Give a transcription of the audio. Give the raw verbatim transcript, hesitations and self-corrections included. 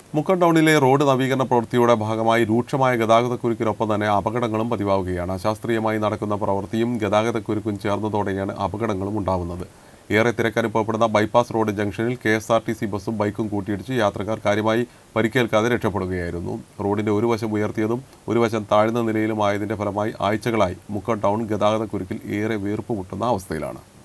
മുക്കം ടൗണിലെ റോഡ് നവീകരണ പ്രവൃത്തിയുടെ ഭാഗമായി രൂക്ഷമായ ഗതാഗതക്കുരുക്കിനൊപ്പം തന്നെ അപകടങ്ങളും പതിവാവുകയാണ്. അശാസ്ത്രീയമായി നടക്കുന്ന പ്രവൃത്തിയും ഗതാഗതക്കുരുക്കും ചേർന്നതോടെയാണ് അപകടങ്ങളും ഉണ്ടാവുന്നത്. ഏറെ തിരക്കനുഭവപ്പെടുന്ന ബൈപ്പാസ് റോഡ് ജംഗ്ഷനിൽ K S R T C ബസ്സും ബൈക്കും കൂട്ടിയിടിച്ച് യാത്രക്കാർ കാര്യമായി പരിക്കേൽക്കാതെ രക്ഷപ്പെടുകയായിരുന്നു. റോഡിന്റെ ഒരു വശം ഉയർത്തിയതും ഒരു വശം താഴ്ന്ന നിലയിലുമായതിന്റെ ഫലമായി ആഴ്ചകളായി മുക്കം ടൗൺ ഗതാഗതക്കുരുക്കിൽ ഏറെ വീർപ്പുമുട്ടുന്ന അവസ്ഥയിലാണ്.